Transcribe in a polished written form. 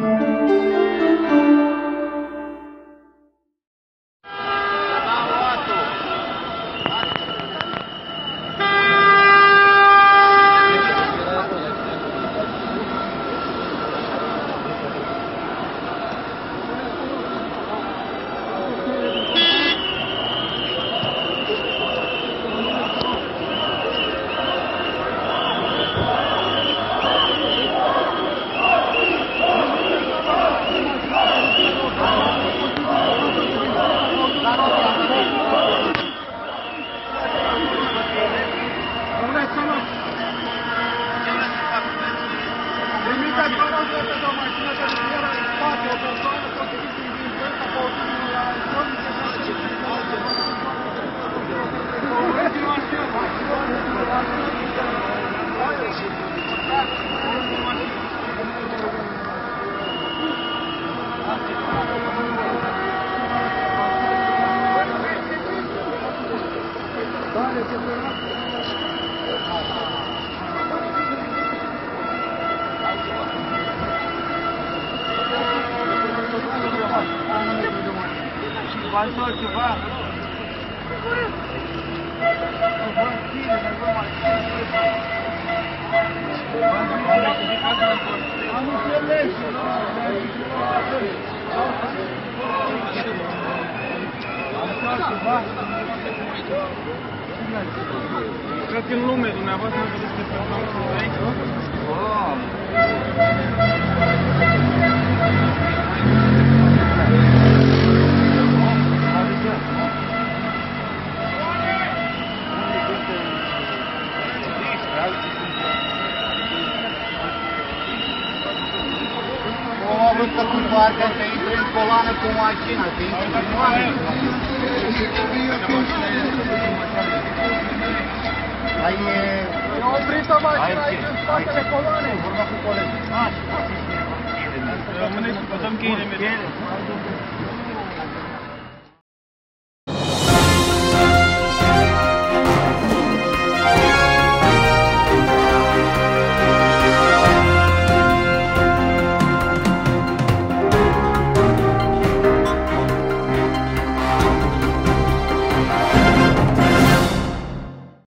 Ajutor ceva? Am înțeles. Cred că în lume dumneavoastră nu vedeți pe Văd că cu partea să intre în coloană cu mașina, să intre cu oameni. Dar e... E oprită mașina aici în spatele coloanei. Vorba cu colegii. Rămâneți și vă dăm cheile imediat.